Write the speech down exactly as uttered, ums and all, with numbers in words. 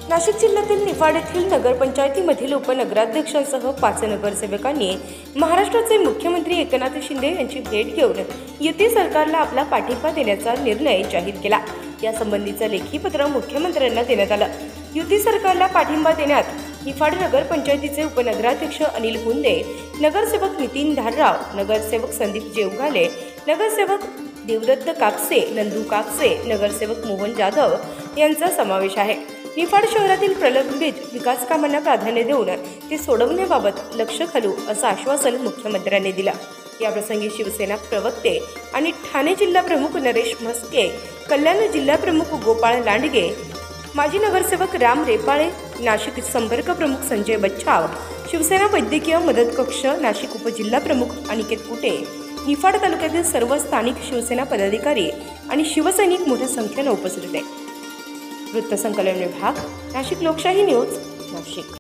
नाशिक जिल्ह्यातील निफाड येथील नगरपंचायतीमधील उपनगराध्यक्षांसह पाच नगरसेवकांनी महाराष्ट्राचे मुख्यमंत्री एकनाथ शिंदे यांची भेट घेऊन युती सरकारला आपला पाठिंबा देण्याचा निर्णय जाहीर केला। यासंबंधीचं लेखी पत्र मुख्यमंत्र्यांना देण्यात आलं। युती सरकारला पाठिंबा देण्यात निफाड नगरपंचायतीचे उपनगराध्यक्ष अनिल गुंदे, नगरसेवक नितीन धारराव, नगरसेवक संदीप जेवघाले, नगरसेवक देवदत्त कापसे, नंदू कापसे, नगरसेवक मोहन जाधव यांचा समावेश आहे। निफाड शहरातील प्रलंबित विकास कामांना प्राधान्य देऊन ते सोडवण्याबाबत लक्ष घालू असं आश्वासन मुख्यमंत्र्यांनी दिलं। याप्रसंगी शिवसेना प्रवक्ते आणि ठाणे जिल्हा प्रमुख नरेश म्हस्के, कल्याण जिल्हा प्रमुख गोपाळ लांडगे, माजी नगरसेवक राम रेपाळे, नाशिक संपर्क प्रमुख संजय बच्छाव, शिवसेना वैद्यकीय मदत कक्ष नाशिक उपजिल्हा प्रमुख अनिकेत कुटे, निफाड तालुक्यातील सर्व स्थानिक शिवसेना पदाधिकारी आणि शिवसैनिक मोठ्या संख्येने उपस्थित होते। वृत्तसंकलन विभाग, नाशिक लोकशाही न्यूज, नाशिक।